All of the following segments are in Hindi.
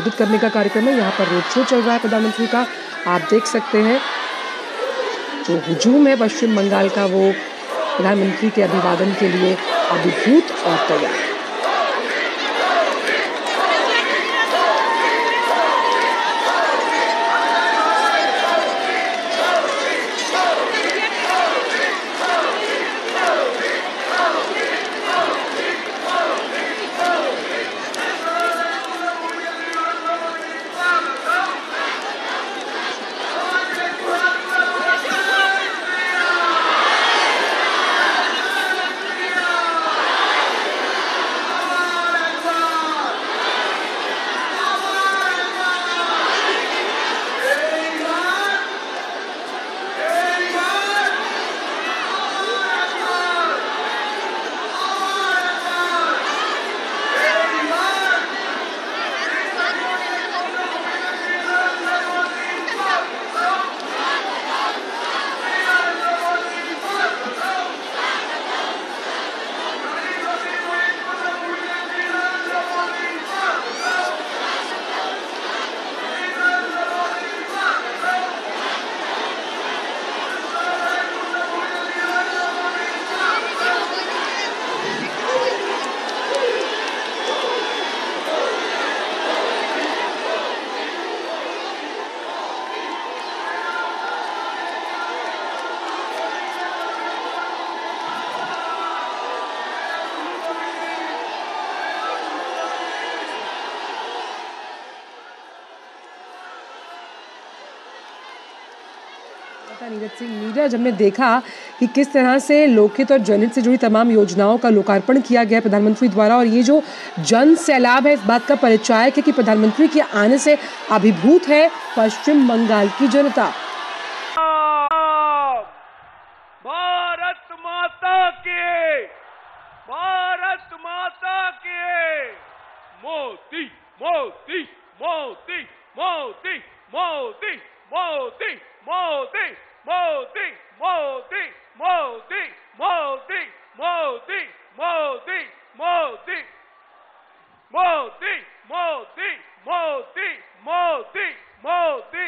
संबोधित करने का कार्यक्रम है। यहाँ पर रोड शो चल रहा है प्रधानमंत्री का। आप देख सकते हैं जो हुजूम है पश्चिम बंगाल का, वो प्रधानमंत्री के अभिवादन के लिए अभिभूत और तैयार। नीरज सिंह, नीरज, हमने देखा कि किस तरह से लोकहित और जनहित से जुड़ी तमाम योजनाओं का लोकार्पण किया गया प्रधानमंत्री द्वारा, और ये जो जन सैलाब है इस बात का परिचायक है कि प्रधानमंत्री के आने से अभिभूत है पश्चिम बंगाल की जनता। भारत माता के, भारत माता के, मोदी मोदी मोदी मोदी मोदी मोदी मोदी मोदी मोदी मोदी मोदी मोदी मोदी मोदी मोदी मोदी मोदी मोदी मोदी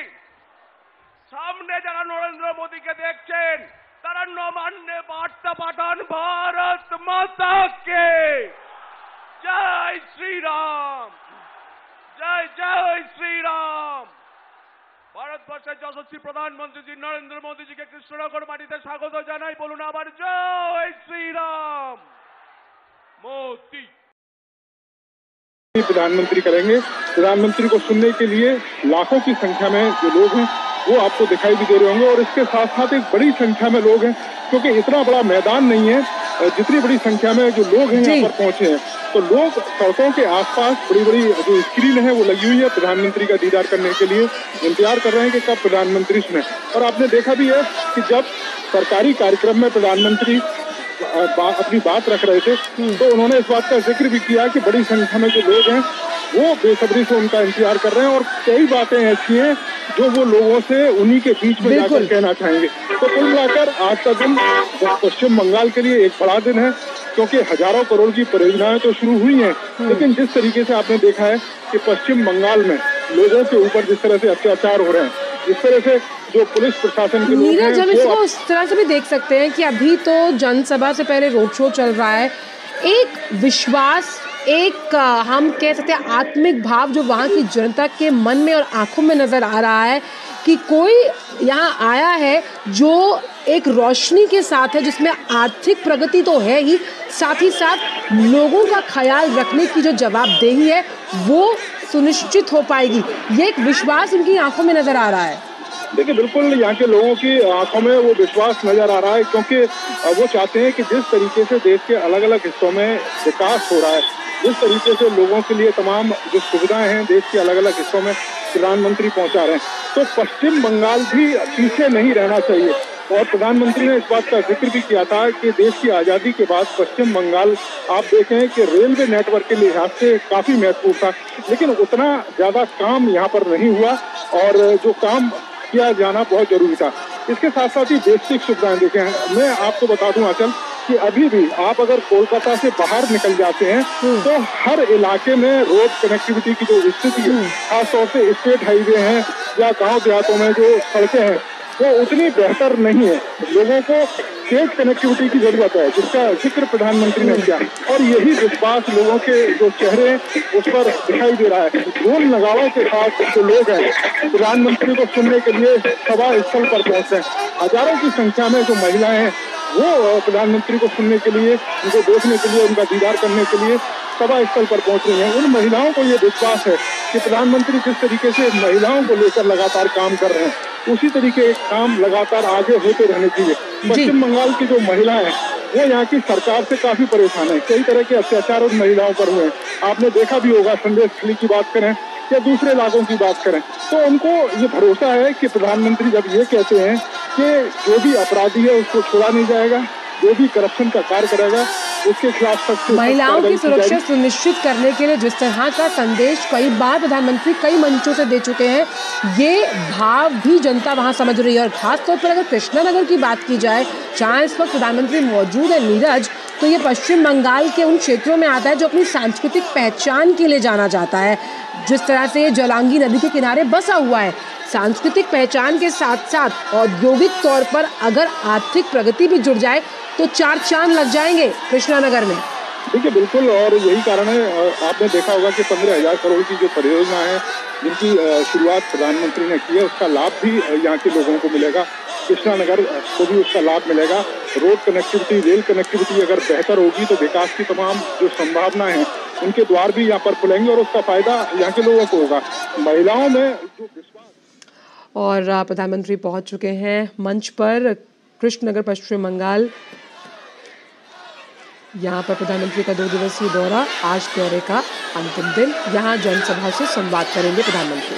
सामने যারা নরেন্দ্র মোদীকে দেখছেন তারা নবান্নে বার্তা পাঠান ভারত মাতাকে জয় শ্রীরাম, জয় জয় শ্রীরাম। ভারতবর্ষের যশস্বী প্রধানমন্ত্রী নরেন্দ্র মোদীজিকে কৃষ্ণনগর মাটিতে স্বাগত জানাই। বলুন আবার জয় শ্রীরাম। मोदी प्रधानमंत्री करेंगे। प्रधानमंत्री को सुनने के लिए लाखों की संख्या में जो लोग हैं वो आपको दिखाई भी दे रहे होंगे, और इसके साथ साथ एक बड़ी संख्या में लोग हैं, क्योंकि इतना बड़ा मैदान नहीं है, जितनी बड़ी संख्या में जो लोग हैं यहाँ पर पहुंचे हैं। तो लोग सड़कों के आसपास बड़ी बड़ी जो स्क्रीन है वो लगी हुई है, प्रधानमंत्री का दीदार करने के लिए इंतजार कर रहे हैं कि कब प्रधानमंत्री सुने। और आपने देखा भी है कि जब सरकारी कार्यक्रम में प्रधानमंत्री अपनी बात रख रहे थे तो उन्होंने इस बात का जिक्र भी किया कि बड़ी संख्या में जो लोग हैं वो बेसब्री से उनका इंतजार कर रहे हैं, और कई बातें ऐसी हैं जो वो लोगों से उन्हीं के बीच में जाकर कहना चाहेंगे। तो कुल मिलाकर आज का दिन पश्चिम बंगाल के लिए एक बड़ा दिन है, क्योंकि हजारों करोड़ की परियोजनाएं तो शुरू हुई हैं, लेकिन जिस तरीके से आपने देखा है कि पश्चिम बंगाल में लोगों के ऊपर जिस तरह से अत्याचार हो रहे हैं, जिस तरह से जो पुलिस प्रशासन के लोग हैं, हम इसको उस तरह से भी देख सकते हैं कि अभी तो जनसभा से पहले रोड शो चल रहा है। एक विश्वास, एक हम कह सकते हैं आत्मिक भाव जो वहाँ की जनता के मन में और आंखों में नजर आ रहा है कि कोई यहाँ आया है जो एक रोशनी के साथ है, जिसमें आर्थिक प्रगति तो है ही, साथ ही साथ लोगों का ख्याल रखने की जो जवाबदेही है वो सुनिश्चित हो पाएगी। ये एक विश्वास उनकी आंखों में नजर आ रहा है। देखिए, बिल्कुल यहाँ के लोगों की आंखों में वो विश्वास नजर आ रहा है, क्योंकि वो चाहते हैं कि जिस तरीके से देश के अलग अलग हिस्सों में विकास हो रहा है, जिस तरीके से लोगों के लिए तमाम जो सुविधाएं हैं देश के अलग अलग हिस्सों में प्रधानमंत्री पहुंचा रहे हैं, तो पश्चिम बंगाल भी पीछे नहीं रहना चाहिए। और प्रधानमंत्री ने इस बात का जिक्र भी किया था कि देश की आज़ादी के बाद पश्चिम बंगाल आप देखें कि रेलवे नेटवर्क के लिहाज से काफ़ी महत्वपूर्ण था, लेकिन उतना ज़्यादा काम यहाँ पर नहीं हुआ, और जो काम किया जाना बहुत जरूरी था। इसके साथ साथ ही बेसिक सुविधाएं देखें। मैं आपको बता दूं आंचल कि अभी भी आप अगर कोलकाता से बाहर निकल जाते हैं तो हर इलाके में रोड कनेक्टिविटी की जो स्थिति है, खासतौर से स्टेट हाईवे हैं या गांव देहातों में जो सड़कें हैं वो उतनी बेहतर नहीं है। लोगों को तेज कनेक्टिविटी की जरूरत है, जिसका जिक्र प्रधानमंत्री ने किया, और यही विश्वास लोगों के जो चेहरे उस पर दिखाई दे रहा है। ढोल नगाड़ों के साथ जो लोग हैं प्रधानमंत्री को सुनने के लिए सभा स्थल पर पहुंचे, हजारों की संख्या में जो महिलाएं हैं वो प्रधानमंत्री को सुनने के लिए, उनको देखने के लिए, उनका दीदार करने के लिए सभा स्थल पर पहुंच रही हैं। उन महिलाओं को ये विश्वास है कि प्रधानमंत्री जिस तरीके से महिलाओं को लेकर लगातार काम कर रहे हैं उसी तरीके काम लगातार आगे होते रहने चाहिए। पश्चिम बंगाल की जो महिलाएं हैं वो यहाँ की सरकार से काफी परेशान है, कई तरह के अत्याचार उन महिलाओं पर हुए हैं। आपने देखा भी होगा, संदेश खली की बात करें या दूसरे इलाकों की बात करें, तो उनको ये भरोसा है कि प्रधानमंत्री जब ये कहते हैं कि जो भी अपराधी है उसको छोड़ा नहीं जाएगा, जो भी करप्शन का कार्य करेगा उसके खिलाफ सख्त महिलाओं की सुरक्षा सुनिश्चित करने के लिए जिस तरह का संदेश कई बार प्रधानमंत्री कई मंचों से दे चुके हैं, ये भाव भी जनता वहां समझ रही है। और खासतौर पर अगर कृष्णानगर की बात की जाए, जहां इस वक्त प्रधानमंत्री मौजूद है नीरज, तो ये पश्चिम बंगाल के उन क्षेत्रों में आता है जो अपनी सांस्कृतिक पहचान के लिए जाना जाता है। जिस तरह से जलांगी नदी के किनारे बसा हुआ है, सांस्कृतिक पहचान के साथ साथ औद्योगिक तौर पर अगर आर्थिक प्रगति भी जुड़ जाए तो चार चांद लग जाएंगे कृष्णानगर में। देखिए बिल्कुल, और यही कारण है, आपने देखा होगा कि 15,000 करोड़ की जो परियोजना है जिनकी शुरुआत प्रधानमंत्री ने की है, उसका लाभ भी यहाँ के लोगों को मिलेगा। कृष्णानगर को भी उसका लाभ मिलेगा। रोड कनेक्टिविटी, रेल कनेक्टिविटी अगर बेहतर होगी तो विकास की तमाम जो संभावना है उनके द्वार भी यहाँ पर खुलेंगे और उसका फायदा यहाँ के लोगों को होगा। महिलाओं में जो विश्वास। और प्रधानमंत्री पहुंच चुके हैं मंच पर, कृष्णनगर पश्चिम बंगाल। यहाँ पर प्रधानमंत्री का 2 दिवसीय दौरा, आज दौरे का अंतिम दिन। यहाँ जनसभा से संवाद करेंगे प्रधानमंत्री।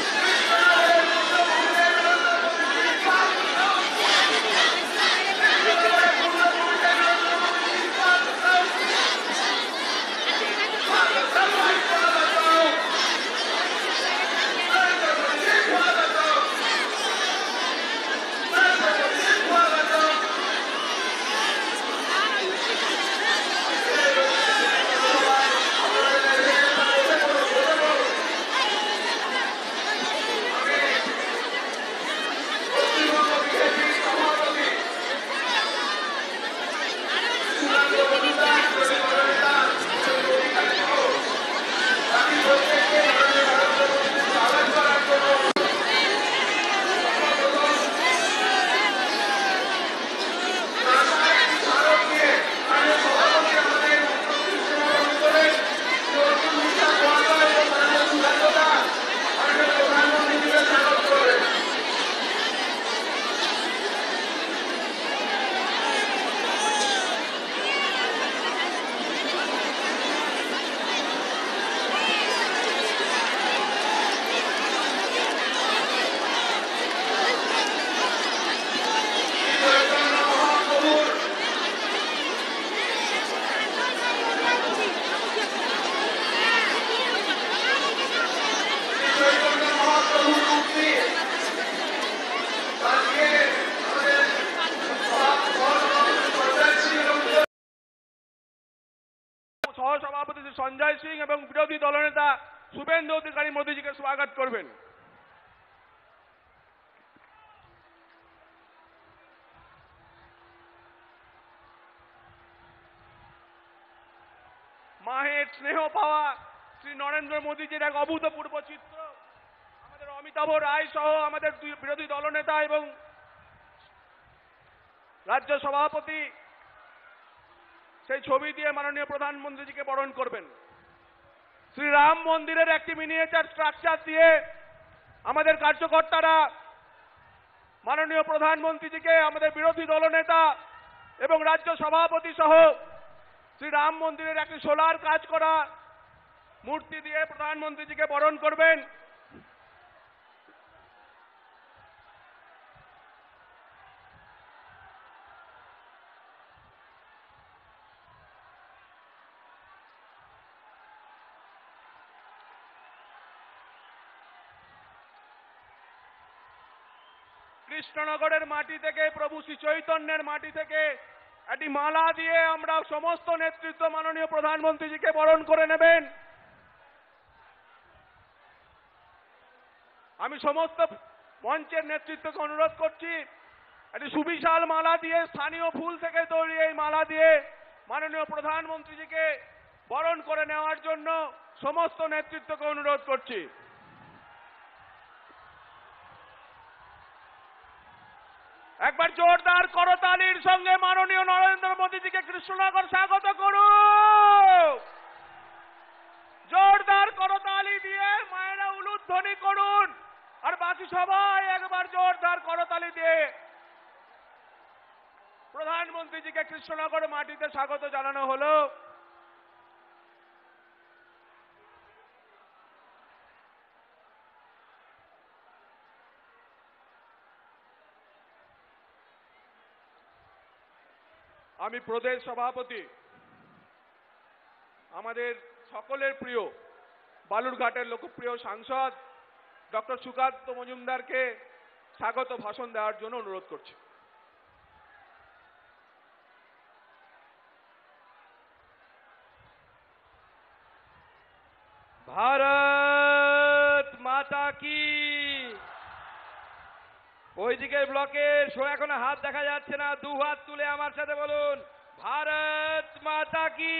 সভাপতি সঞ্জয় সিং এবং বিরোধী দলনেতা শুভেন্দু অধিকারী মোদীজিকে স্বাগত করবেন। মায়ের স্নেহ পাওয়া শ্রী নরেন্দ্র মোদীজির এক অভূতপূর্ব চিত্র আমাদের অমিতাভ রায় সহ আমাদের বিরোধী দলনেতা এবং রাজ্য সভাপতি সেই ছবি দিয়ে মাননীয় প্রধানমন্ত্রীজিকে বরণ করবেন। শ্রী রাম মন্দিরের একটি মিনিয়েচার স্ট্রাকচার দিয়ে আমাদের কার্যকর্তারা মাননীয় প্রধানমন্ত্রীজিকে, আমাদের বিরোধী দলনেতা এবং রাজ্য সভাপতি সহ শ্রী রাম মন্দিরের একটি সোলার কাজ করা মূর্তি দিয়ে প্রধানমন্ত্রীজিকে বরণ করবেন। কৃষ্ণনগরের মাটি থেকে, প্রভু শ্রী চৈতন্যের মাটি থেকে একটি মালা দিয়ে আমরা সমস্ত নেতৃত্ব মাননীয় প্রধানমন্ত্রীজিকে বরণ করে নেবেন। আমি সমস্ত মঞ্চের নেতৃত্বকে অনুরোধ করছি একটি সুবিশাল মালা দিয়ে, স্থানীয় ফুল থেকে তৈরি এই মালা দিয়ে মাননীয় প্রধানমন্ত্রীজিকে বরণ করে নেওয়ার জন্য সমস্ত নেতৃত্বকে অনুরোধ করছি। একবার জোরদার করতালির সঙ্গে মাননীয় নরেন্দ্র মোদীজিকে কৃষ্ণনগর স্বাগত করুন। জোরদার করতালি দিয়ে মায়েরা উলুধ্বনি করুন। আর বাকি সবাই একবার জোরদার করতালি দিয়ে প্রধানমন্ত্রীজিকে কৃষ্ণনগর মাটিতে স্বাগত জানানো হলো। আমি প্রদেশ সভাপতি আমাদের সকলের প্রিয় বালুরঘাটের লোকপ্রিয় সাংসদ ডক্টর সুকান্ত মজুমদারকে স্বাগত ভাষণ দেওয়ার জন্য অনুরোধ করছি। ভারত মাতা কি। ওইদিকে ব্লকের এখনো হাত দেখা যাচ্ছে না, দু হাত তুলে আমার সাথে বলুন ভারত মাতা কি।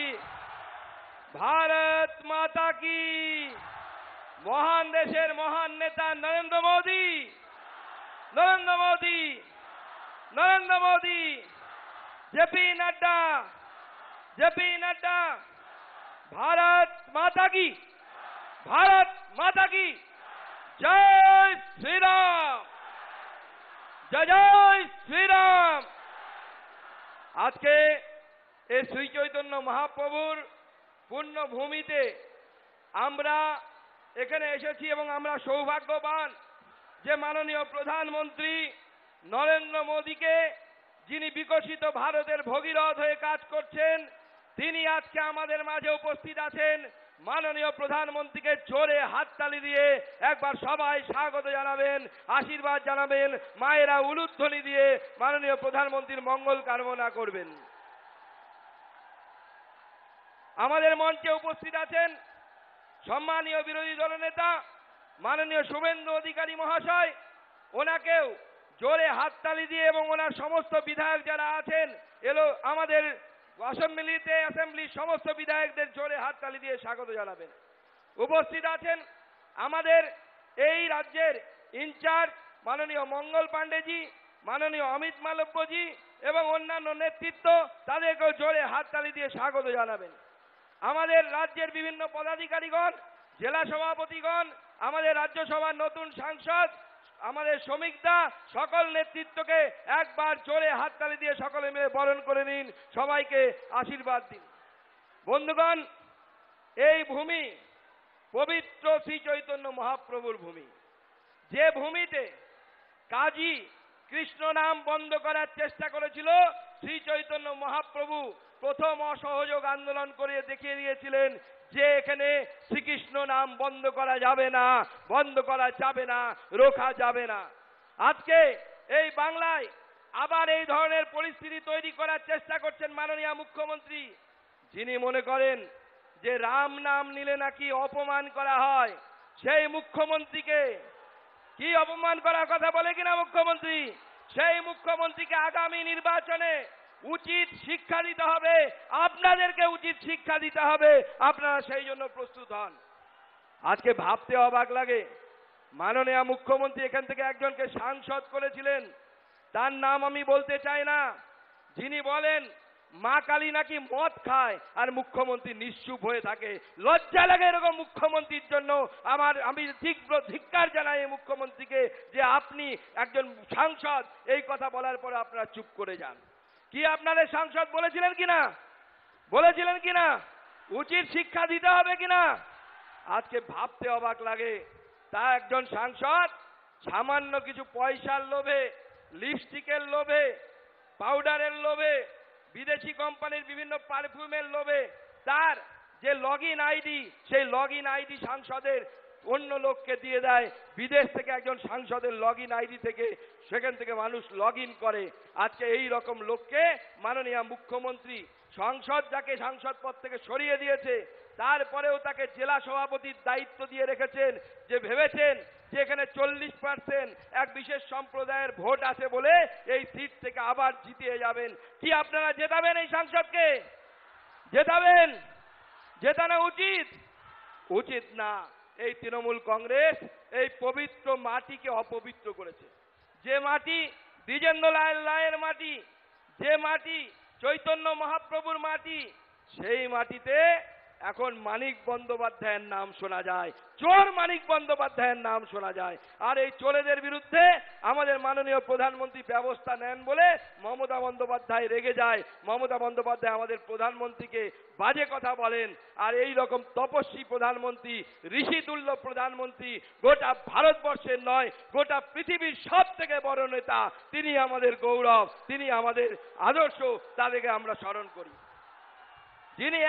ভারত মাতা কি। মহান দেশের মহান নেতা নরেন্দ্র মোদী, নরেন্দ্র মোদী, নরেন্দ্র মোদী, জেপি নাড্ডা, জেপি নাড্ডা। भारत माता की, भारत माता की जय श्री राम, जय जय श्री राम। आज के श्री चैतन्य महाप्रभुर पुण्य भूमिते आमरा एखाने एसेছি এবং আমরা সৌভাগ্যবান যে মাননীয় প্রধানমন্ত্রী নরেন্দ্র মোদীকে যিনি বিকশিত ভারতের ভগীরথ হয়ে কাজ করছেন তিনি আজকে আমাদের মাঝে উপস্থিত আছেন। মাননীয় প্রধানমন্ত্রীকে জোরে হাততালি দিয়ে একবার সবাই স্বাগত জানাবেন, আশীর্বাদ জানাবেন, মায়েরা উলুধ্বনি দিয়ে মাননীয় প্রধানমন্ত্রীর মঙ্গল কামনা করবেন। আমাদের মঞ্চে উপস্থিত আছেন সম্মানীয় বিরোধী দলনেতা মাননীয় শুভেন্দু অধিকারী মহাশয়, ওনাকেও জোরে হাততালি দিয়ে এবং ওনার সমস্ত বিধায়ক যারা আছেন আমাদের অ্যাসেম্বলির সমস্ত বিধায়কদের জোরে হাততালি দিয়ে স্বাগত জানাবেন। উপস্থিত আছেন আমাদের এই রাজ্যের ইনচার্জ মাননীয় মঙ্গল পাণ্ডেজি, মাননীয় অমিত মালব্যজি এবং অন্যান্য নেতৃত্ব, তাদেরকেও জোরে হাততালি দিয়ে স্বাগত জানাবেন। আমাদের রাজ্যের বিভিন্ন পদাধিকারীগণ, জেলা সভাপতিগণ, আমাদের রাজ্যসভার নতুন সাংসদ, আমাদের শ্রমিকদা, সকল নেতৃত্বকে একবার জোরে হাততালি দিয়ে সকলে মিলে বরণ করে নিন, সবাইকে আশীর্বাদ দিন। বন্ধুগণ, এই ভূমি পবিত্র শ্রী চৈতন্য মহাপ্রভুর ভূমি, যে ভূমিতে কাজী কৃষ্ণ নাম বন্ধ করার চেষ্টা করেছিল শ্রী চৈতন্য মহাপ্রভু প্রথম অসহযোগ আন্দোলন করে দেখিয়ে দিয়েছিলেন যে এখানে শ্রীকৃষ্ণ নাম বন্ধ করা যাবে না, বন্ধ করা যাবে না, রোখা যাবে না। আজকে এই বাংলায় আবার এই ধরনের পরিস্থিতি তৈরি করার চেষ্টা করছেন মাননীয় মুখ্যমন্ত্রী, যিনি মনে করেন যে রাম নাম নিলে নাকি অপমান করা হয়। সেই মুখ্যমন্ত্রীকে কি অপমান করার কথা বলে কিনা মুখ্যমন্ত্রী, সেই মুখ্যমন্ত্রীকে আগামী নির্বাচনে উচিত শিক্ষা দিতে হবে, আপনাদেরকে উচিত শিক্ষা দিতে হবে, আপনারা সেই জন্য প্রস্তুত হন। আজকে ভাবতে অবাক লাগে, মাননীয় মুখ্যমন্ত্রী এখান থেকে একজনকে সাংসদ করেছিলেন, তার নাম আমি বলতে চাই না, যিনি বলেন মা কালী নাকি মদ খায় আর মুখ্যমন্ত্রী নিশ্চুপ হয়ে থাকে। লজ্জা লাগে এরকম মুখ্যমন্ত্রীর জন্য। আমি ধিক্কার জানাই এই মুখ্যমন্ত্রীকে যে আপনি একজন সাংসদ এই কথা বলার পরে আপনারা চুপ করে যান। কি আপনাদের সাংসদ বলেছিলেন কিনা, বলেছিলেন কিনা উচিত শিক্ষা দিতে হবে কিনা? আজকে ভাবতে অবাক লাগে, তা একজন সাংসদ সামান্য কিছু পয়সার লোভে, লিপস্টিকের লোভে, পাউডারের লোভে, বিদেশি কোম্পানির বিভিন্ন পারফিউমের লোভে তার যে লগইন আইডি, সেই লগইন আইডি সাংসদের অন্য লোককে দিয়ে দেয়। বিদেশ থেকে একজন সাংসদের লগইন আইডি থেকে সেখান থেকে মানুষ লগইন করে। আজকে এই রকম লোককে মাননীয় মুখ্যমন্ত্রী সংসদ যাকে সাংসদ পদ থেকে সরিয়ে দিয়েছে, তারপরেও তাকে জেলা সভাপতির দায়িত্ব দিয়ে রেখেছেন, যে ভেবেছেন যে এখানে 40% এক বিশেষ সম্প্রদায়ের ভোট আছে বলে এই সিট থেকে আবার জিতিয়ে যাবেন। কি আপনারা জেতাবেন এই সাংসদকে? জেতাবেন? জেতানো উচিত? উচিত না। এই তৃণমূল কংগ্রেস এই পবিত্র মাটিকে অপবিত্র করেছে। যে মাটি দ্বিজেন্দ্র লায়ের মাটি, যে মাটি চৈতন্য মহাপ্রভুর মাটি, সেই মাটিতে এখন মানিক বন্দ্যোপাধ্যায়ের নাম শোনা যায়, চোর মানিক বন্দ্যোপাধ্যায়ের নাম শোনা যায়। আর এই চোরেদের বিরুদ্ধে আমাদের মাননীয় প্রধানমন্ত্রী ব্যবস্থা নেন বলে মমতা বন্দ্যোপাধ্যায় রেগে যায়। মমতা বন্দ্যোপাধ্যায় আমাদের প্রধানমন্ত্রীকে বাজে কথা বলেন। আর এই রকম তপস্বী প্রধানমন্ত্রী, ঋষিতুল্য প্রধানমন্ত্রী গোটা ভারতবর্ষের নয়, গোটা পৃথিবীর সব থেকে বড় নেতা, তিনি আমাদের গৌরব, তিনি আমাদের আদর্শ, তাদেরকে আমরা স্মরণ করি। যিনি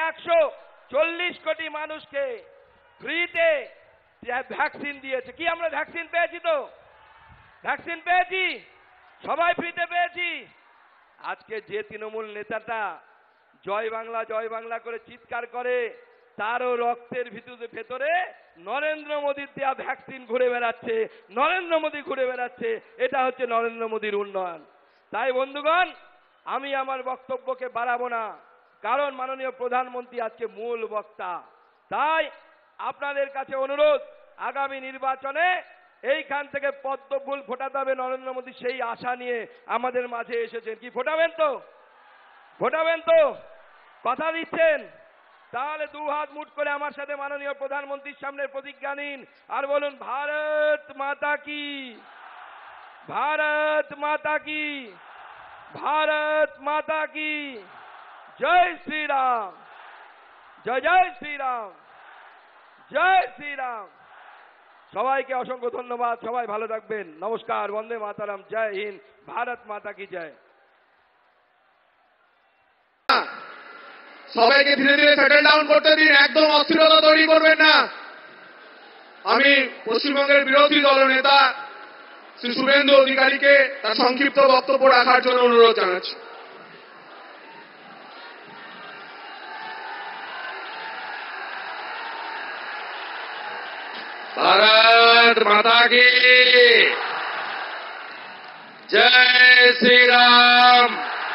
140 কোটি মানুষকে ফ্রিতে ভ্যাকসিন দিয়েছে। কি আমরা ভ্যাকসিন পেয়েছি? তো ভ্যাকসিন পেয়েছি, সবাই ফ্রিতে পেয়েছি। আজকে যে তৃণমূল নেতাটা জয় বাংলা করে চিৎকার করে, তারও রক্তের ভেতরে নরেন্দ্র মোদীর দেয়া ভ্যাকসিন ঘুরে বেড়াচ্ছে, নরেন্দ্র মোদী ঘুরে বেড়াচ্ছে। এটা হচ্ছে নরেন্দ্র মোদীর উন্নয়ন। তাই বন্ধুগণ, আমি আমার বক্তব্যকে বাড়াবো না, কারণ মাননীয় প্রধানমন্ত্রী আজকে মূল বক্তা। তাই আপনাদের কাছে অনুরোধ, আগামী নির্বাচনে এইখান থেকে পদ্ম ফুল ফোটাতে হবে নরেন্দ্র মোদী, সেই আশা নিয়ে আমাদের মাঝে এসেছেন। কি ফোটাবেন তো? ফোটাবেন তো? কথা দিচ্ছেন? তাহলে দু হাত মুঠ করে আমার সাথে মাননীয় প্রধানমন্ত্রীর সামনে প্রতিজ্ঞা নিন আর বলুন, ভারত মাতা কি, ভারত মাতা কি, ভারত মাতা কি, জয় শ্রীরাম, জয় জয় শ্রীরাম, জয় শ্রীরাম। সবাইকে অসংখ্য ধন্যবাদ। সবাই ভালো থাকবেন। নমস্কার। বন্দে মাতারাম। জয় হিন্দ। ভারত মাতা কি জয়। সবাইকে ধীরে ধীরে সেটেল ডাউন করতে দিন, একদম অস্থিরতা তৈরি করবেন না। আমি পশ্চিমবঙ্গের বিরোধী দলনেতা শ্রী শুভেন্দু অধিকারীকে তার সংক্ষিপ্ত বক্তব্য রাখার জন্য অনুরোধ জানাচ্ছি। भारत माता की जय श्री राम।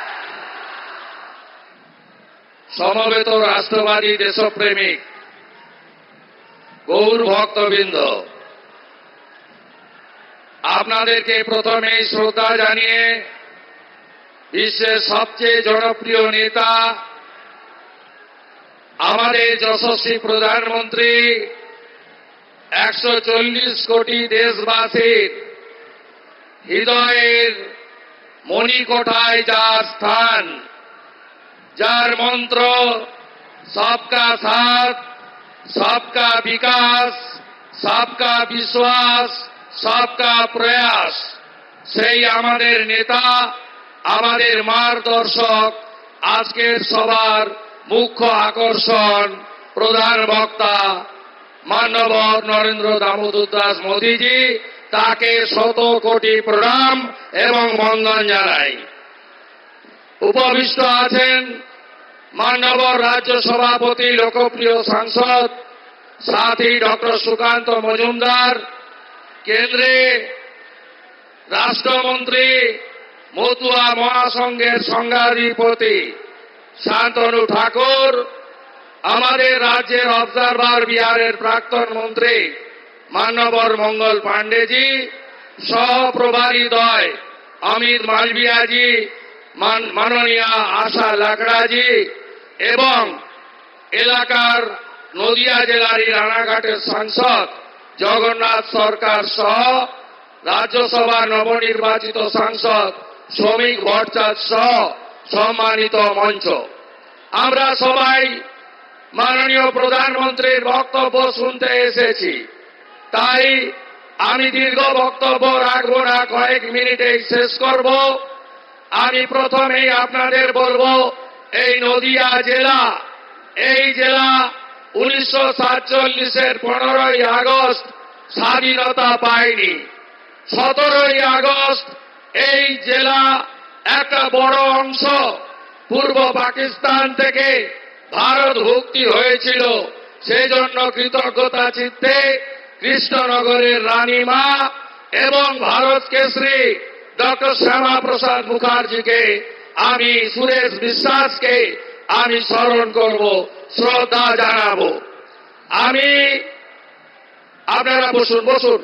সমবেত রাষ্ট্রবাদী দেশপ্রেমিক গৌর ভক্তবৃন্দ, আপনাদেরকে প্রথমেই শ্রদ্ধা জানিয়ে বিশ্বের সবচেয়ে জনপ্রিয় নেতা আমাদের যশস্বী প্রধানমন্ত্রী 140 কোটি দেশবাসীর হৃদয়ের মণিকোঠায় যার স্থান, যার মন্ত্র সবকা সাথ, সবকা বিকাশ, সবকা বিশ্বাস, সবকা প্রয়াস, সেই আমাদের নেতা, আমাদের মার্গদর্শক, আজকের সবার মুখ্য আকর্ষণ, প্রধান বক্তা মাননীয় নরেন্দ্র দামোদর দাস মোদীজি, তাকে 100 কোটি প্রণাম এবং বন্দন জানাই। উপবিষ্ট আছেন মাননীয় রাজ্য সভাপতি, লোকপ্রিয় সাংসদ সাথী ডক্টর সুকান্ত মজুমদার, কেন্দ্রে রাষ্ট্রমন্ত্রী, মতুয়া মহাসংঘের সংঘাধিপতি শান্তনু ঠাকুর, আমাদের রাজ্যের অবজারভার বিহারের প্রাক্তন মন্ত্রী মান্যবর মঙ্গল পাণ্ডেজি, সহপ্রভারী দ্বয় অমিত মালভিয়াজি, মাননীয় আশা লাকড়াজি এবং এলাকার নদিয়া জেলার রানাঘাটের সাংসদ জগন্নাথ সরকার সহ রাজ্যসভা নবনির্বাচিত সাংসদ শ্রমিক ভট্টাচার্য সহ সম্মানিত মঞ্চ, আমরা সবাই মাননীয় প্রধানমন্ত্রীর বক্তব্য শুনতে এসেছি। তাই আমি দীর্ঘ বক্তব্য রাখবো না, কয়েক মিনিটেই শেষ করব। আমি প্রথমেই আপনাদের বলবো, এই নদিয়া জেলা, এই জেলা 1947-এর 15ই আগস্ট স্বাধীনতা পায়নি। 17ই আগস্ট এই জেলা একটা বড় অংশ পূর্ব পাকিস্তান থেকে ভারত ভুক্তি হয়েছিল। সেজন্য কৃতজ্ঞতা চিত্তে কৃষ্ণনগরের রানীমা এবং ভারত কেশরী ডক্টর শ্যামা প্রসাদ মুখার্জিকে, আমি সুরেশ বিশ্বাসকে আমি স্মরণ করব, শ্রদ্ধা জানাবো। আমি আপনারা বসুন,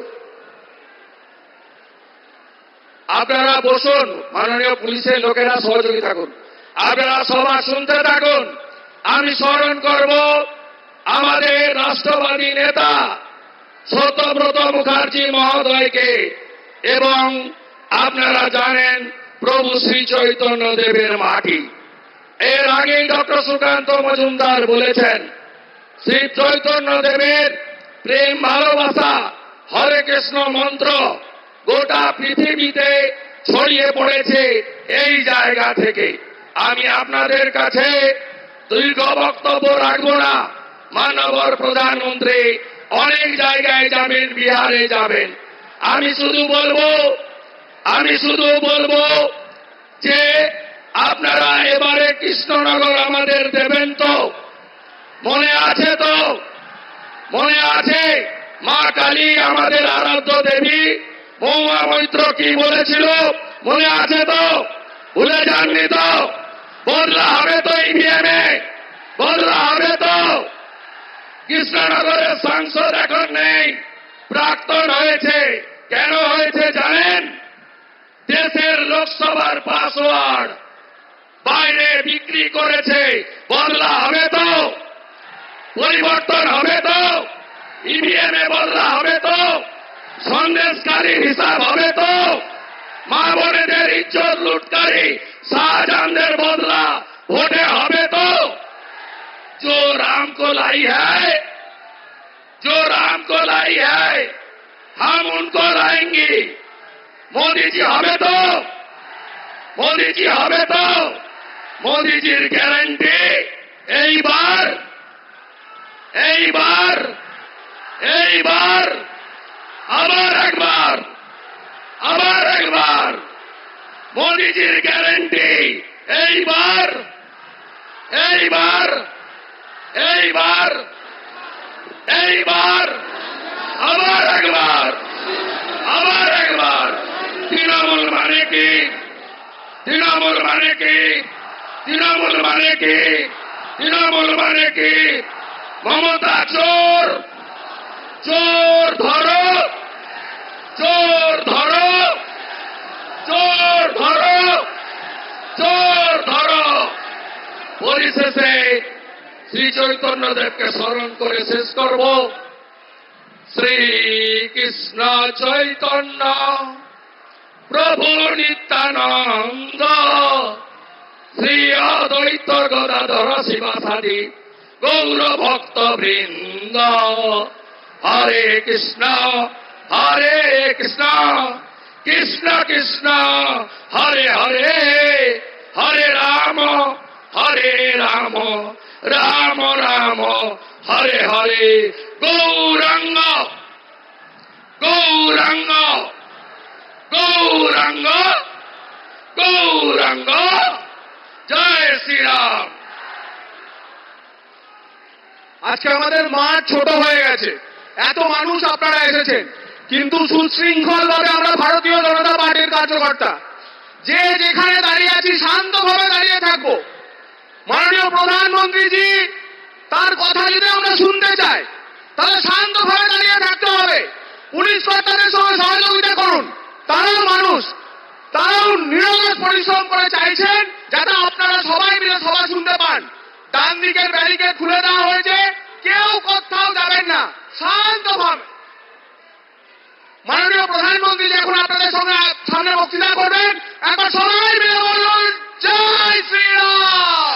আপনারা বসুন, মাননীয় পুলিশের লোকেরা সহযোগিতা করুন, আপনারা সভা শুনতে থাকুন। আমি স্মরণ করব আমাদের রাষ্ট্রবাদী নেতা সত্যব্রত মুখার্জি মহোদয়কে, এবং আপনারা জানেন প্রভু শ্রী চৈতন্য দেবের মাটি। এর আগেই ডক্টর সুকান্ত মজুমদার বলেছেন, শ্রী চৈতন্য দেবের প্রেম ভালোবাসা হরে কৃষ্ণ মন্ত্র গোটা পৃথিবীতে ছড়িয়ে পড়েছে এই জায়গা থেকে। আমি আপনাদের কাছে দীর্ঘ বক্তব্য রাখবো না। মাননীয় প্রধানমন্ত্রী অনেক জায়গায় যাবেন, বিহারে যাবেন। আমি শুধু বলবো যে আপনারা এবারে কৃষ্ণনগর আমাদের দেবেন তো? মনে আছে তো? মনে আছে মা কালী আমাদের আরাধ্য দেবী মহুয়া মৈত্র কি বলেছিল? মনে আছে তো? ভুলে যাননি তো? বদলা হবে তো ইভিএমে? বদলা হবে তো? কৃষ্ণনগরের সাংসদ এখন নেই, প্রাক্তন হয়েছে। কেন হয়েছে জানেন? দেশের লোকসভার পাসওয়ার্ড বাইরে বিক্রি করেছে। বদলা হবে তো? পরিবর্তন হবে তো? ইভিএমে বদলা হবে তো? সন্দেশকারীর হিসাব হবে তো? মা বোনেদের ইজ্জত লুটকারী শাহজাহানদের বদলা ভোটে হবে তো? जो राम को लाई है हम उनको लाएंगे। मोदी जी হবে তো? मोदी जी হবে তো? মোদিজির গ্যারান্টি এইবার আবার একবার মোদিজির গ্যারান্টি এইবার আবার একবার তৃণমূল মানে কি? মমতা চোর ধরো, পরিশেষে শ্রী চৈতন্য দেবকে স্মরণ করে শেষ করব। শ্রীকৃষ্ণ চৈতন্য প্রভু নিত্যানন্দ শ্রী অদ্বৈত গদাধর শিবাসাদি গৌর ভক্ত বৃন্দ। হরে কৃষ্ণ কৃষ্ণ কৃষ্ণ হরে হরে, হরে রাম রাম রাম হরে হরে। গৌরাঙ্গ জয় শ্রীরাম। আজকে আমাদের মাঠ ছোট হয়ে গেছে, এত মানুষ আপনারা এসেছেন, কিন্তু সুশৃঙ্খল ভাবে আমরা ভারতীয় জনতা পার্টির কার্যকর্তা যে যেখানে দাঁড়িয়ে আছি শান্তভাবে দাঁড়িয়ে থাকবো। মাননীয় প্রধানমন্ত্রীজি তার কথা যদি আমরা শুনতে চাই তাহলে শান্তভাবে দাঁড়িয়ে থাকতে হবে। পুলিশ কর্তাদের সঙ্গে সহযোগিতা করুন, তারাও মানুষ, তারাও নিরলস পরিশ্রম করে চাইছেন যাতে আপনারা সবাই মিলে সভা শুনতে পান। ডান দিকের ব্যারিকেড খুলে দেওয়া হয়েছে, কেউ কোথাও যাবেন না, শান্তভাবে। মাননীয় প্রধানমন্ত্রী যখন আপনাদের সঙ্গে সামনে বক্তৃতা করবেন, একবার সবাই মিলে বলুন জয় শ্রীরাম।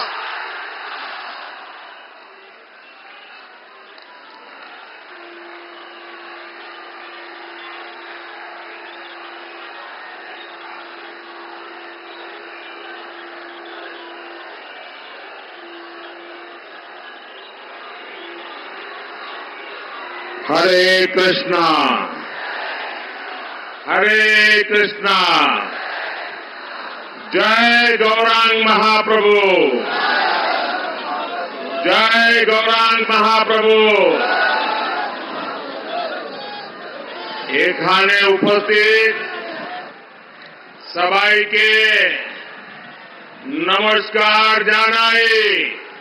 हरे कृष्णा हरे कृष्णा। जय गौरांग महाप्रभु, जय गौरांग महाप्रभु। एखाने उपस्थित सबाईके नमस्कार जानाई।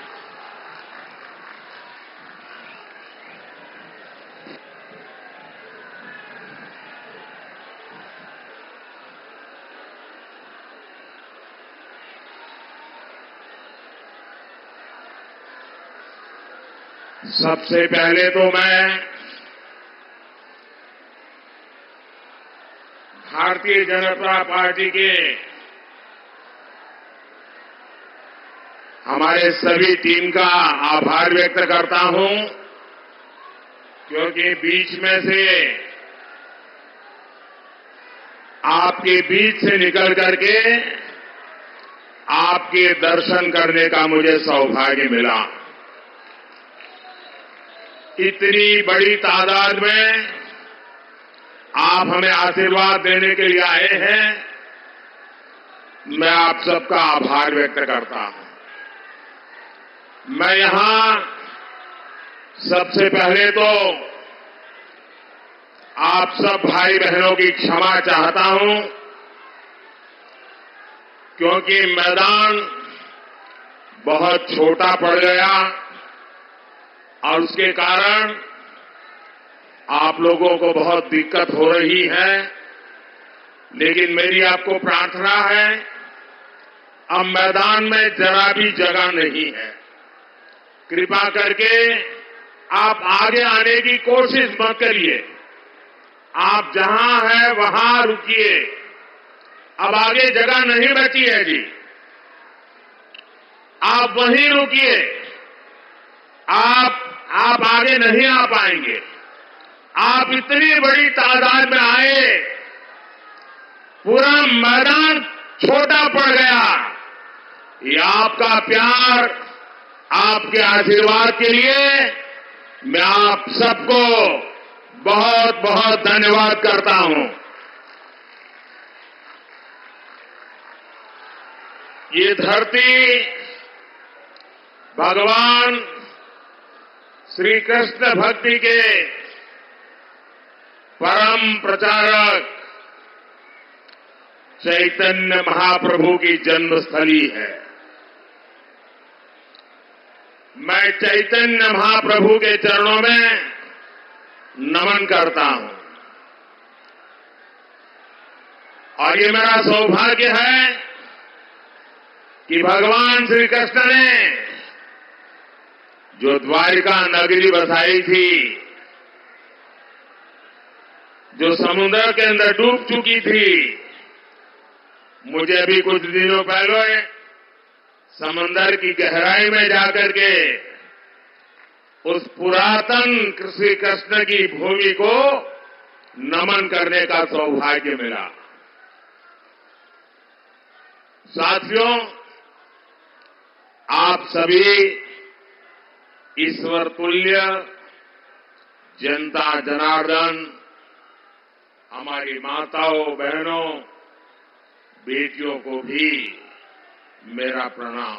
सबसे पहले तो मैं भारतीय जनता पार्टी के हमारे सभी टीम का आभार व्यक्त करता हूं, क्योंकि बीच में से आपके बीच से निकल करके आपके दर्शन करने का मुझे सौभाग्य मिला। इतनी बड़ी तादाद में आप हमें आशीर्वाद देने के लिए आए हैं, मैं आप सबका आभार व्यक्त करता हूं। मैं यहां सबसे पहले तो आप सब भाई बहनों की क्षमा चाहता हूं, क्योंकि मैदान बहुत छोटा पड़ गया और उसके कारण आप लोगों को बहुत दिक्कत हो रही है। लेकिन मेरी आपको प्रार्थना है, अब मैदान में जरा भी जगह नहीं है। कृपा करके आप आगे आने की कोशिश मत करिए। आप जहां हैं वहां रुकिए। अब आगे जगह नहीं बची है जी, आप वहीं रुकिए। आप आगे नहीं आ पाएंगे। आप इतनी बड़ी तादाद में आए, पूरा मैदान छोटा पड़ गया। ये आपका प्यार, आपके आशीर्वाद के लिए मैं आप सबको बहुत बहुत धन्यवाद करता हूं। ये धरती भगवान श्री कृष्ण भक्ति के परम प्रचारक चैतन्य महाप्रभु की जन्मस्थली है। मैं चैतन्य महाप्रभु के चरणों में नमन करता हूं और ये मेरा सौभाग्य है कि भगवान श्री कृष्ण ने जो द्वारिका नगरी बसाई थी, जो समुद्र के अंदर डूब चुकी थी, मुझे अभी कुछ दिनों पहले समंदर की गहराई में जाकर के उस पुरातन श्री कृष्ण की भूमि को नमन करने का सौभाग्य मिला। साथियों, आप सभी ईश्वर तुल्य जनता जनार्दन, हमारी माताओं बहनों बेटियों को भी मेरा प्रणाम।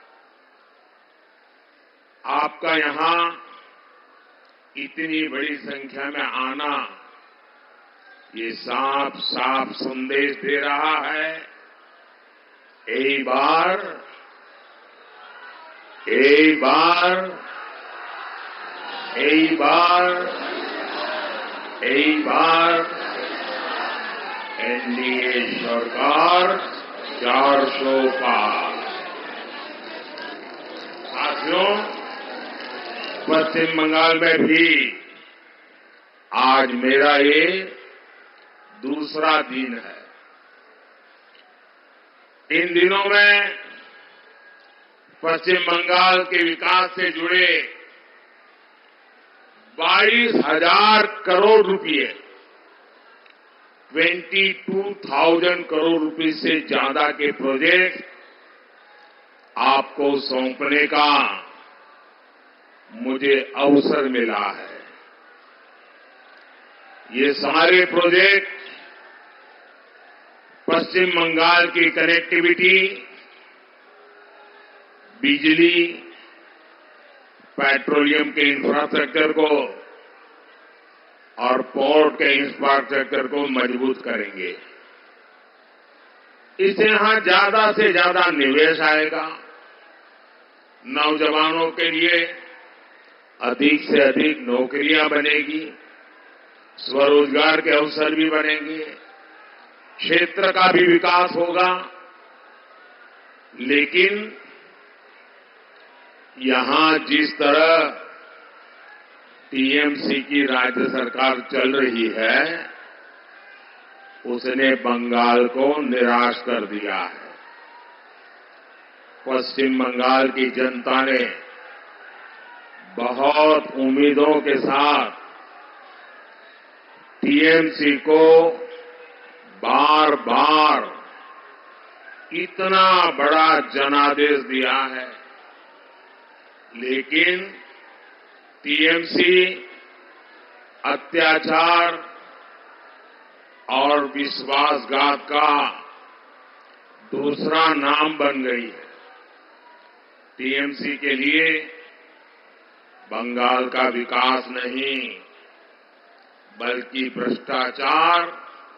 आपका यहां इतनी बड़ी संख्या में आना ये साफ साफ संदेश दे रहा है, एक बार एनडीए सरकार 400 पार। साथियों, पश्चिम बंगाल में भी आज मेरा ये दूसरा दिन है। इन दिनों में पश्चिम बंगाल के विकास से जुड़े 22,000 करोड़ रुपए, 22,000 करोड़ रुपए से ज्यादा के प्रोजेक्ट आपको सौंपने का मुझे अवसर मिला है। ये सारे प्रोजेक्ट पश्चिम बंगाल की कनेक्टिविटी, बिजली, पेट्रोलियम के इंफ्रास्ट्रक्चर को और पोर्ट के इंफ्रास्ट्रक्चर को मजबूत करेंगे। इससे यहां ज्यादा से ज्यादा निवेश आएगा, नौजवानों के लिए अधिक से अधिक नौकरियां बनेगी, स्वरोजगार के अवसर भी बनेंगे, क्षेत्र का भी विकास होगा। लेकिन यहां जिस तरह टीएमसी की राज्य सरकार चल रही है, उसने बंगाल को निराश कर दिया है। पश्चिम बंगाल की जनता ने बहुत उम्मीदों के साथ टीएमसी को बार बार इतना बड़ा जनादेश दिया है, लेकिन टीएमसी अत्याचार और विश्वासघात का दूसरा नाम बन गई है। टीएमसी के लिए बंगाल का विकास नहीं, बल्कि भ्रष्टाचार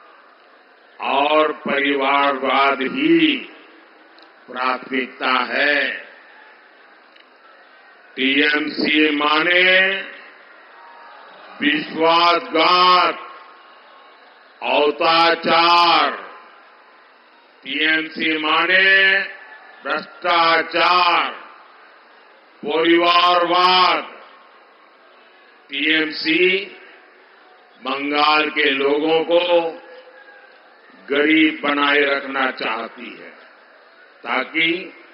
और परिवारवाद ही प्राथमिकता है। टीएमसी माने विश्वासघात, अत्याचार, टीएमसी माने भ्रष्टाचार, परिवारवाद। टीएमसी बंगाल के लोगों को गरीब बनाए रखना चाहती है, ताकि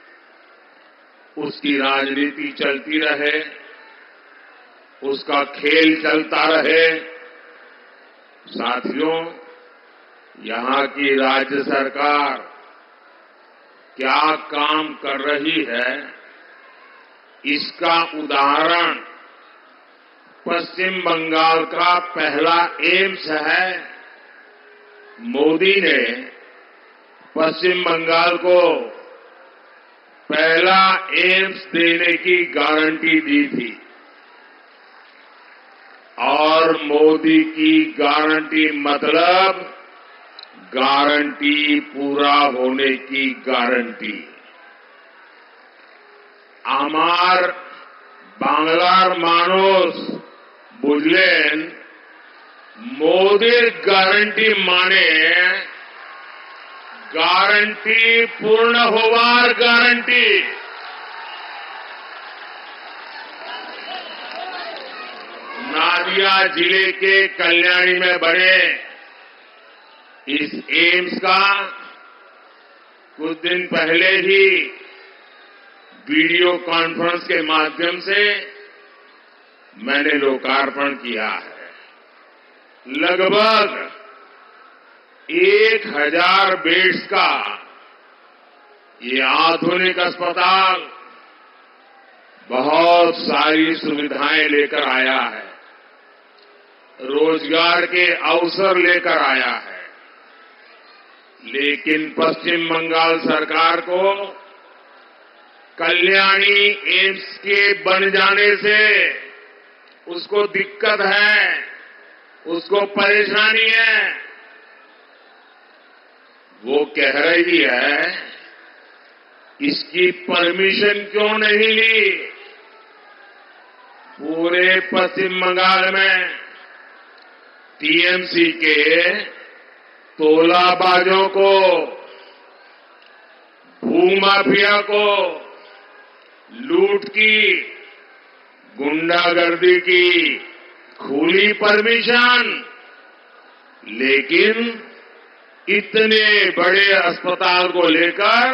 उसकी राजनीति चलती रहे, उसका खेल चलता रहे। साथियों, यहां की राज्य सरकार क्या काम कर रही है, इसका उदाहरण पश्चिम बंगाल का पहला एम्स है। मोदी ने पश्चिम बंगाल को पहला एम्स देने की गारंटी दी थी, और मोदी की गारंटी मतलब गारंटी पूरा होने की गारंटी। আমার বাংলার মানুষ বুঝলেন, মোদির গ্যারান্টি মানে গ্যারান্টি পূর্ণ হওয়ার গ্যারান্টি। नादिया जिले के कल्याणी में बने इस एम्स का कुछ दिन पहले ही वीडियो कॉन्फ्रेंस के माध्यम से मैंने लोकार्पण किया है। लगभग 1000 बेड्स का ये आधुनिक अस्पताल बहुत सारी सुविधाएं लेकर आया है, रोजगार के अवसर लेकर आया है। लेकिन पश्चिम बंगाल सरकार को कल्याणी एम्स के बन जाने से उसको दिक्कत है, उसको परेशानी है। वो कह रही है, इसकी परमिशन क्यों नहीं ली? पूरे पश्चिम बंगाल में टीएमसी के तोलाबाजों को, भूमाफिया को, लूट की, गुंडागर्दी की खुली परमिशन। लेकिन इतने बड़े अस्पताल को लेकर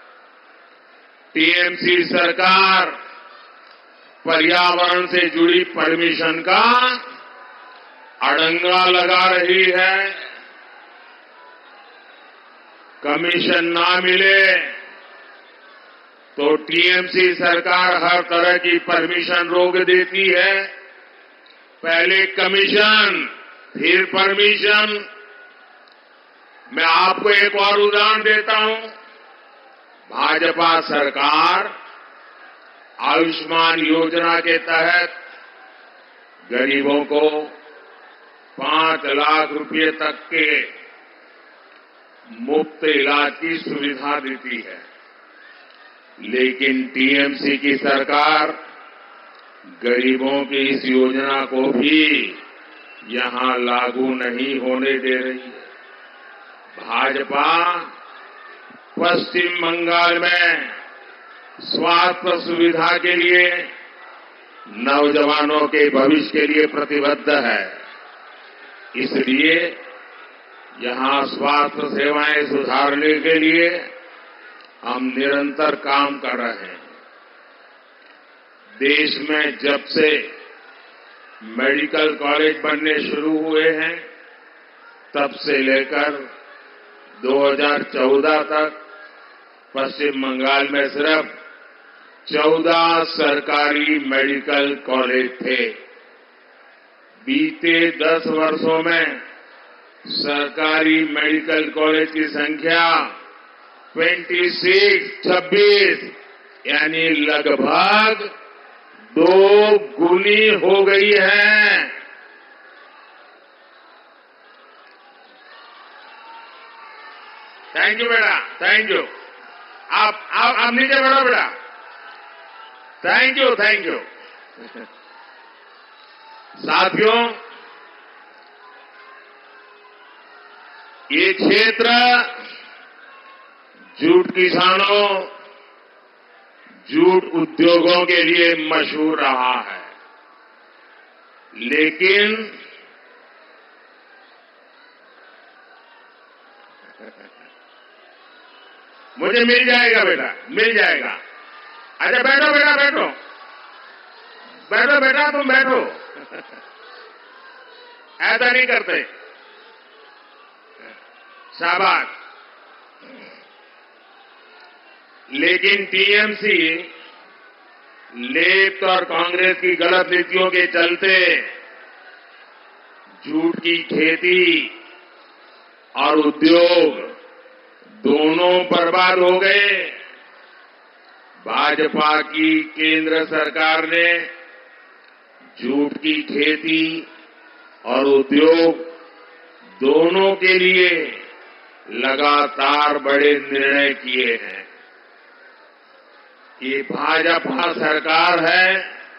टीएमसी सरकार पर्यावरण से जुड़ी परमिशन का अड़ंगा लगा रही है। कमीशन ना मिले तो टीएमसी सरकार हर तरह की परमिशन रोक देती है। पहले कमीशन, फिर परमिशन। मैं आपको एक और उदाहरण देता हूं। भाजपा सरकार आयुष्मान योजना के तहत गरीबों को 5 लाख रुपए तक के मुफ्त इलाज की सुविधा देती है, लेकिन टीएमसी की सरकार गरीबों की इस योजना को भी यहां लागू नहीं होने दे रही है। भाजपा पश्चिम बंगाल में स्वास्थ्य सुविधा के लिए, नौजवानों के भविष्य के लिए प्रतिबद्ध है। इसलिए यहां स्वास्थ्य सेवाएं सुधारने के लिए हम निरंतर काम कर रहे हैं। देश में जब से मेडिकल कॉलेज बनने शुरू हुए हैं, तब से लेकर 2014 तक पश्चिम बंगाल में सिर्फ 14 सरकारी मेडिकल कॉलेज थे। बीते 10 वर्षों में सरकारी मेडिकल कॉलेज की संख्या 26 यानी लगभग 2 गुनी हो गई है। थैंक यू बेटा, थैंक यू। आप नीचे बैठो बेटा। Thank you, thank you. साथियों, ये क्षेत्र जूट किसानों, जूट उद्योगों के लिए मशहूर रहा है, लेकिन मुझे मिल जाएगा बेटा, मिल जाएगा। अच्छा बैठो बेटा, बैठो बैठो बेटा, तुम बैठो। ऐसा नहीं करते। शाबाश। लेकिन टीएमसी लेफ्ट और कांग्रेस की गलत नीतियों के चलते जूट की खेती और उद्योग दोनों बर्बाद हो गए। भाजपा की केंद्र सरकार ने जूट की खेती और उद्योग दोनों के लिए लगातार बड़े निर्णय किए हैं। ये भाजपा सरकार है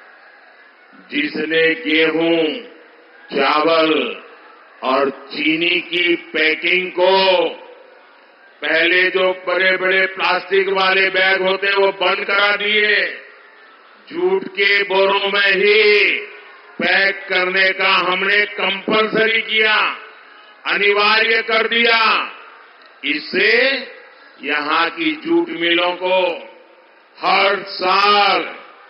जिसने गेहूं, चावल और चीनी की पैकिंग को, पहले जो बड़े बड़े प्लास्टिक वाले बैग होते वो बंद करा दिए, जूट के बोरों में ही पैक करने का हमने कंपलसरी किया, अनिवार्य कर दिया। इससे यहां की जूट मिलों को हर साल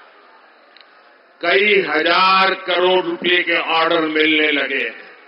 कई हजार करोड़ रुपए के ऑर्डर मिलने लगे।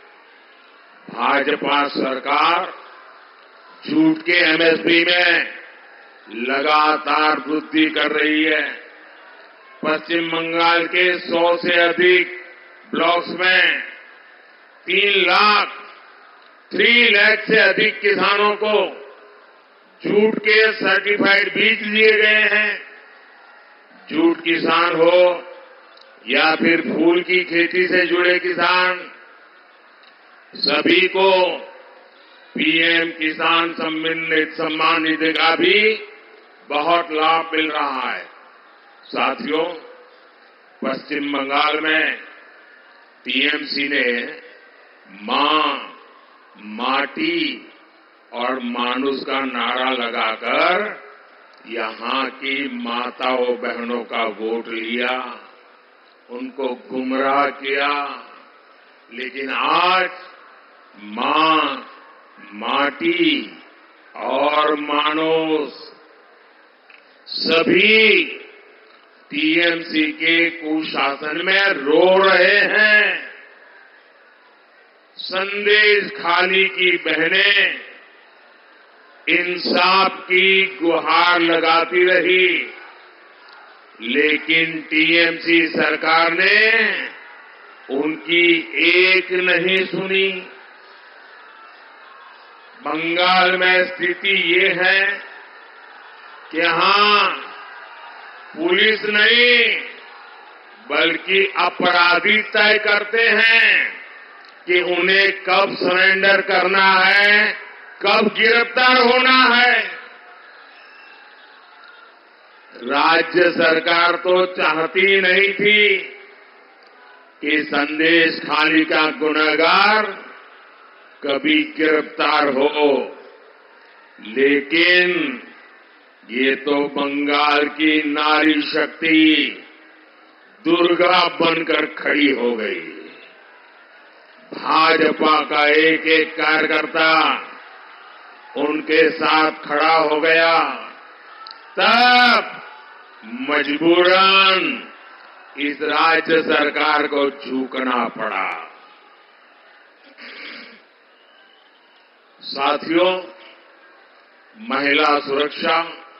भाजपा सरकार जूट के एमएसपी में लगातार वृद्धि कर रही है। पश्चिम बंगाल के 100 से अधिक ब्लॉक्स में 3 लाख से अधिक किसानों को जूट के सर्टिफाइड बीज दिए गए हैं। जूट किसान हो या फिर फूल की खेती से जुड़े किसान, सभी को पीएम किसान सम्मान निधि का भी बहुत लाभ मिल रहा है। साथियों, पश्चिम बंगाल में टीएमसी ने मां, माटी और मानुष का नारा लगाकर यहां की माताओं बहनों का वोट लिया, उनको गुमराह किया। लेकिन आज मां, माटी और मानुष सभी टीएमसी के कुशासन में रो रहे हैं। संदेश खाली की बहनें इंसाफ की गुहार लगाती रही, लेकिन टीएमसी सरकार ने उनकी एक नहीं सुनी। बंगाल में स्थिति ये है कि यहां पुलिस नहीं बल्कि अपराधी तय करते हैं कि उन्हें कब सरेंडर करना है, कब गिरफ्तार होना है। राज्य सरकार तो चाहती नहीं थी कि संदेश खाली का गुनहगार कभी गिरफ्तार हो, लेकिन ये तो बंगाल की नारी शक्ति दुर्गा बनकर खड़ी हो गई। भाजपा का एक एक कार्यकर्ता उनके साथ खड़ा हो गया, तब मजबूरन इस राज्य सरकार को झुकना पड़ा। साथियों, महिला सुरक्षा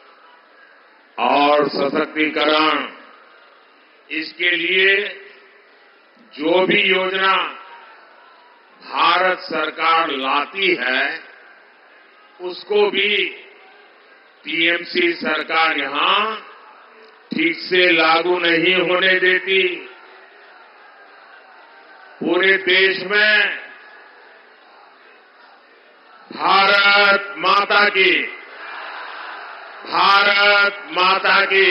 और सशक्तिकरण, इसके लिए जो भी योजना भारत सरकार लाती है उसको भी टीएमसी सरकार यहां ठीक से लागू नहीं होने देती। पूरे देश में भारत माता की, भारत माता की।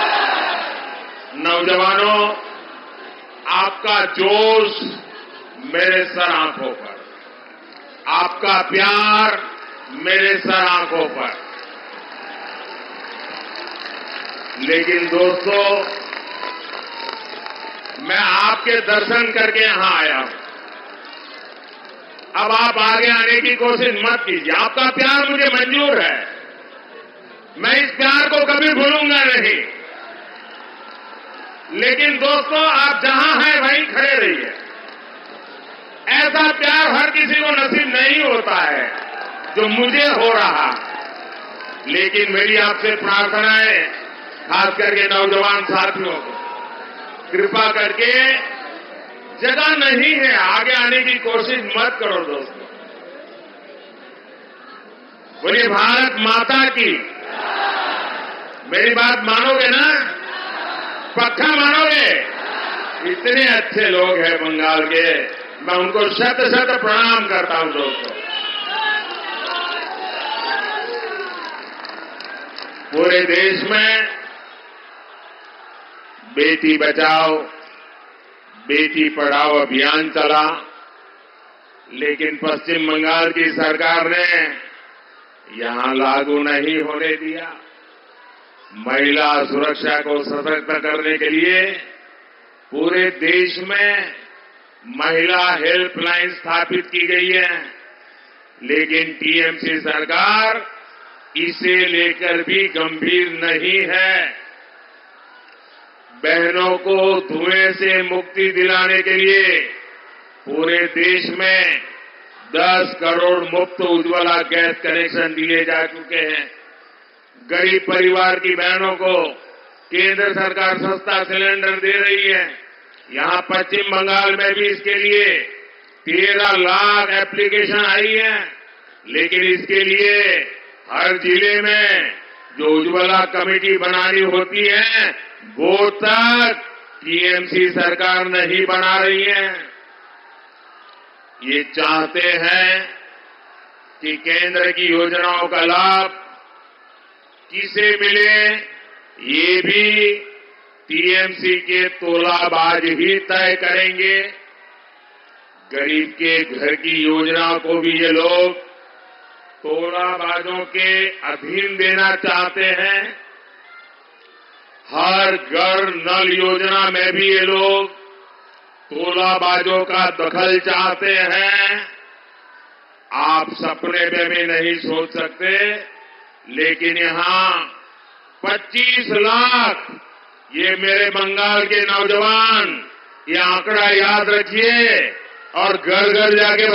नौजवानों, आपका जोश मेरे सर आंखों पर, आपका प्यार मेरे सर आंखों पर। लेकिन दोस्तों, मैं आपके दर्शन करके यहां आया हूं। अब आप आगे आने की कोशिश मत कीजिए। आपका प्यार मुझे मंजूर है, मैं इस प्यार को कभी भूलूंगा नहीं। लेकिन दोस्तों, आप जहां हैं वहीं खड़े रहिए। ऐसा प्यार हर किसी को नसीब नहीं होता है जो मुझे हो रहा। लेकिन मेरी आपसे प्रार्थना है, खास करके नौजवान साथियों को, कृपा करके जगह नहीं है, आगे आने की कोशिश मत करो दोस्तों। बोलिए भारत माता की। मेरी बात मानोगे ना? पक्का मानोगे? इतने अच्छे लोग हैं बंगाल के, मैं उनको शत शत प्रणाम करता हूं दोस्तों। पूरे देश में बेटी बचाओ बेटी पढ़ाओ अभियान चला, लेकिन पश्चिम बंगाल की सरकार ने यहां लागू नहीं होने दिया। महिला सुरक्षा को सशक्त करने के लिए पूरे देश में महिला हेल्पलाइन स्थापित की गई है, लेकिन टीएमसी सरकार इसे लेकर भी गंभीर नहीं है। बहनों को धुएं से मुक्ति दिलाने के लिए पूरे देश में 10 करोड़ मुफ्त उज्ज्वला गैस कनेक्शन दिए जा चुके हैं। गरीब परिवार की बहनों को केंद्र सरकार सस्ता सिलेंडर दे रही है। यहां पश्चिम बंगाल में भी इसके लिए 13 लाख एप्लीकेशन आई है, लेकिन इसके लिए हर जिले में जो उज्ज्वला कमेटी बनानी होती है वो तक टीएमसी सरकार नहीं बना रही है। ये चाहते हैं कि केंद्र की योजनाओं का लाभ किसे मिले, ये भी टीएमसी के तोलाबाज ही तय करेंगे। गरीब के घर की योजना को भी ये लोग तोलाबाजों के अधीन देना चाहते हैं। हर घर नल योजना में भी ये लोग तोलाबाजों का दखल चाहते हैं। आप सपने में भी नहीं सोच सकते, लेकिन यहां 25 लाख, ये मेरे बंगाल के नौजवान, ये आंकड़ा याद रखिए और घर घर जाके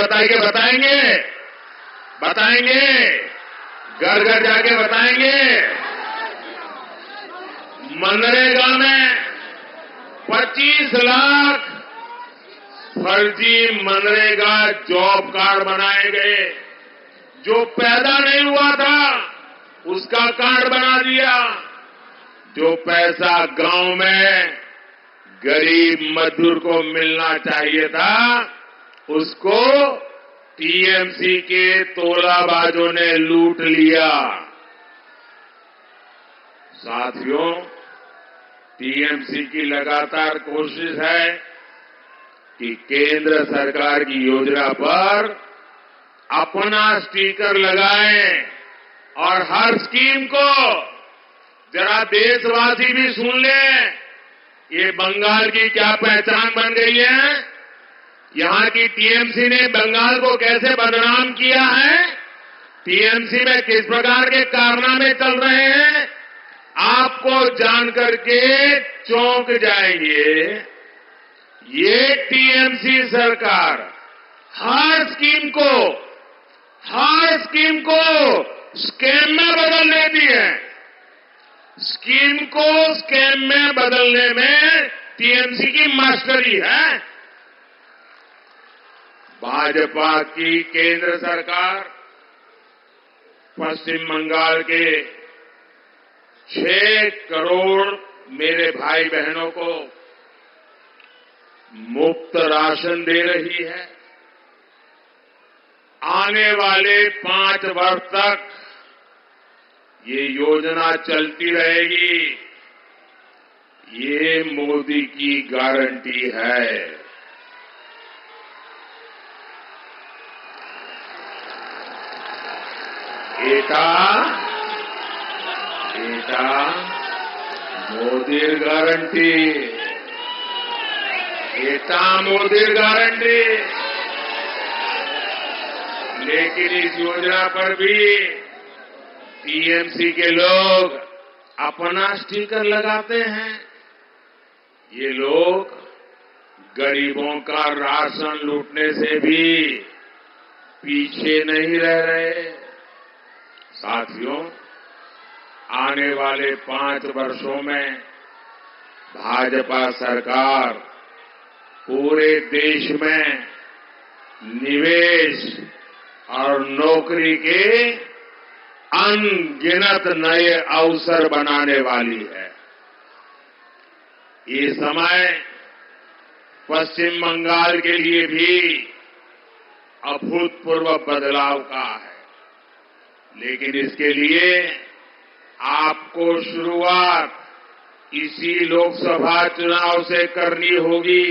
बताएंगे, घर घर जाके बताएंगे। मनरेगा में 25 लाख फर्जी मनरेगा जॉब कार्ड बनाए गए। जो पैदा नहीं हुआ था उसका कार्ड बना दिया। जो पैसा गांव में गरीब मजदूर को मिलना चाहिए था उसको टीएमसी के तोलाबाजों ने लूट लिया। साथियों, टीएमसी की लगातार कोशिश है कि केंद्र सरकार की योजना पर अपना स्टिकर लगाएं और हर स्कीम को जरा देशवासी भी सुन लें। ये बंगाल की क्या पहचान बन गई है? यहां की टीएमसी ने बंगाल को कैसे बदनाम किया है? टीएमसी में किस प्रकार के कारनामे चल रहे हैं? आपको जानकर के चौंक जाएंगे। ये टीएमसी सरकार हर स्कीम को स्कैम में बदल देती है। स्कीम को स्कैम में बदलने में टीएमसी की मास्टरी है। भाजपा की केंद्र सरकार पश्चिम बंगाल के 6 करोड़ मेरे भाई बहनों को मुफ्त राशन दे रही है। आने वाले 5 वर्ष तक ये योजना चलती रहेगी। ये मोदी की गारंटी है। एटा मोदीर गारंटी। एटा मोदीर गारंटी। लेकिन इस योजना पर भी टीएमसी के लोग अपना स्टिकर लगाते हैं। ये लोग गरीबों का राशन लूटने से भी पीछे नहीं रह रहे। साथियों, आने वाले 5 वर्षों में भाजपा सरकार पूरे देश में निवेश और नौकरी के अनगिनत नए अवसर बनाने वाली है। ये समय पश्चिम बंगाल के लिए भी अभूतपूर्व बदलाव का है। लेकिन इसके लिए आपको शुरुआत इसी लोकसभा चुनाव से करनी होगी।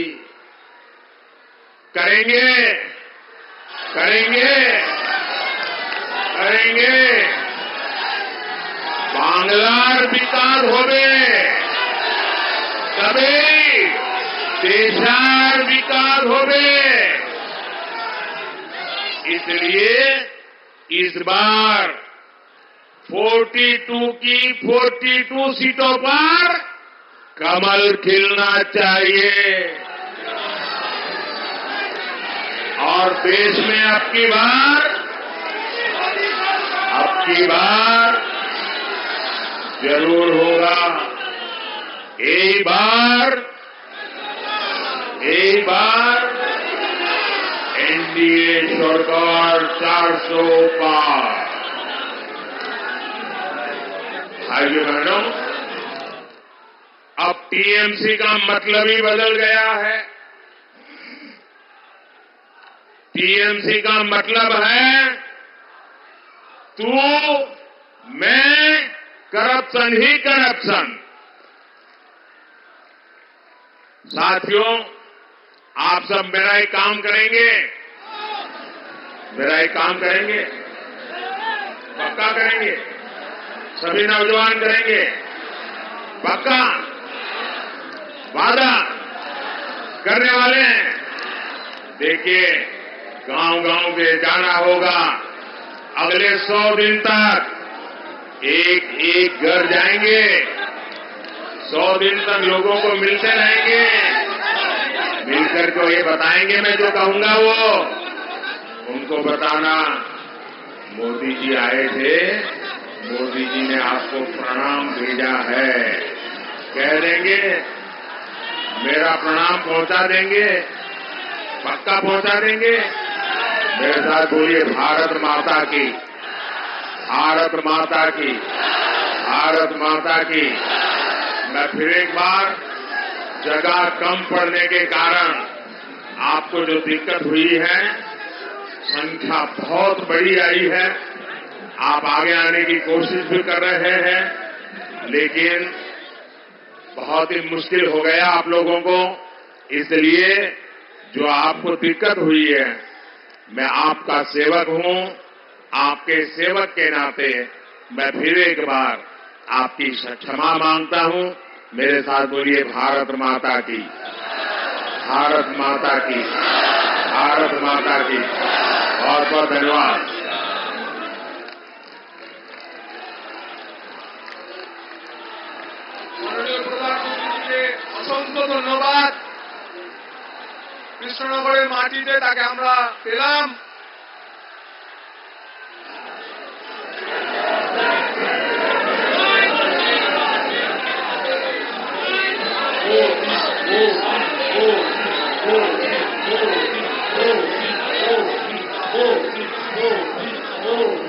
करेंगे। बांग्लार विकास होवे तबे देशार विकास होवे। इसलिए इस बार 42 की 42 सीटों पर कमल खिलना चाहिए। और देश में अब की बार जरूर होगा। एक बार एनडीए सरकार 400 पार। भाइयों बहनों, अब टीएमसी का मतलब ही बदल गया है। टीएमसी का मतलब है तू मैं करप्शन ही करप्शन। साथियों, आप सब मेरा ही काम करेंगे। पक्का करेंगे। सभी नौजवान करेंगे। पक्का वादा करने वाले हैं। देखिए, गांव में जाना होगा। अगले 100 दिन तक एक घर जाएंगे। 100 दिन तक लोगों को मिलते रहेंगे। मिलकर को ये बताएंगे, मैं जो कहूंगा वो उनको बताना। मोदी जी आए थे, मोदी जी ने आपको प्रणाम भेजा है, कह देंगे, मेरा प्रणाम पहुंचा देंगे। पक्का पहुंचा देंगे। मेरे साथ बोलिए भारत माता की, भारत माता की, भारत माता की। मैं फिर एक बार, जगह कम पड़ने के कारण आपको जो दिक्कत हुई है, संख्या बहुत बड़ी आई है, आप आगे आने की कोशिश भी कर रहे हैं, लेकिन बहुत ही मुश्किल हो गया आप लोगों को। इसलिए जो आपको दिक्कत हुई है, मैं आपका सेवक हूं, आपके सेवक के नाते मैं फिर एक बार आपकी क्षमा मांगता हूं। मेरे साथ बोलिए भारत माता की, भारत माता की, भारत माता की। बहुत बहुत धन्यवाद। মাননীয় প্রধানমন্ত্রীকে অসংখ্য ধন্যবাদ। কৃষ্ণনগরের মাটিতে তাকে আমরা পেলাম। Oh